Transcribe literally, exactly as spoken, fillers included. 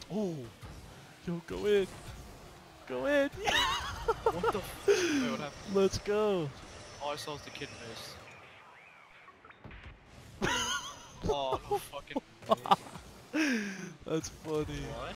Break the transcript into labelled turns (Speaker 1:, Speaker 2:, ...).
Speaker 1: Oh, yo, go in. Go in.
Speaker 2: What the f- Wait, what happened?
Speaker 1: Let's go.
Speaker 2: All I saw was the kid face. Oh, no fucking way.
Speaker 1: That's funny.
Speaker 2: What?